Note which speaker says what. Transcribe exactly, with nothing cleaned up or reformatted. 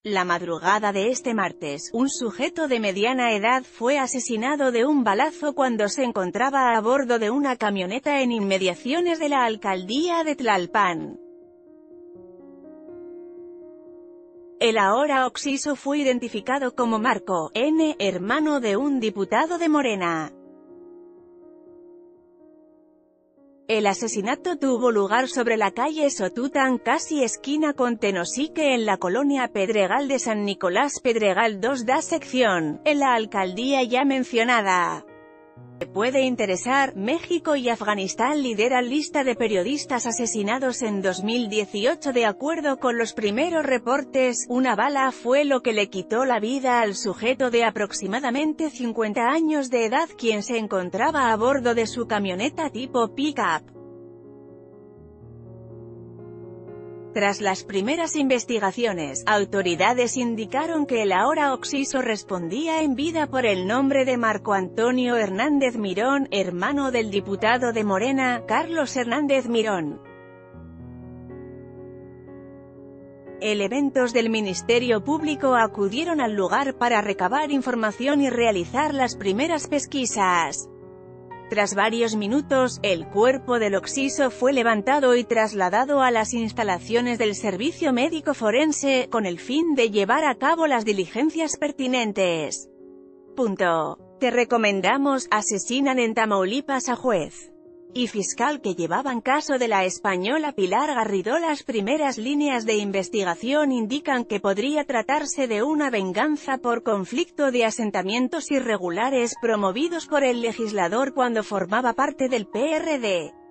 Speaker 1: La madrugada de este martes, un sujeto de mediana edad fue asesinado de un balazo cuando se encontraba a bordo de una camioneta en inmediaciones de la alcaldía de Tlalpan. El ahora occiso fue identificado como Marco N., hermano de un diputado de Morena. El asesinato tuvo lugar sobre la calle Sotután, casi esquina con Tenosique, en la colonia Pedregal de San Nicolás Pedregal dos da sección, en la alcaldía ya mencionada. Te puede interesar, México y Afganistán lideran lista de periodistas asesinados en dos mil dieciocho. De acuerdo con los primeros reportes, una bala fue lo que le quitó la vida al sujeto de aproximadamente cincuenta años de edad, quien se encontraba a bordo de su camioneta tipo pick-up. Tras las primeras investigaciones, autoridades indicaron que el ahora occiso respondía en vida por el nombre de Marco Antonio Hernández Mirón, hermano del diputado de Morena, Carlos Hernández Mirón. Elementos del Ministerio Público acudieron al lugar para recabar información y realizar las primeras pesquisas. Tras varios minutos, el cuerpo del occiso fue levantado y trasladado a las instalaciones del Servicio Médico Forense, con el fin de llevar a cabo las diligencias pertinentes. Punto. Te recomendamos, asesinan en Tamaulipas a juez y fiscal que llevaban caso de la española Pilar Garrido. Las primeras líneas de investigación indican que podría tratarse de una venganza por conflicto de asentamientos irregulares promovidos por el legislador cuando formaba parte del P R D.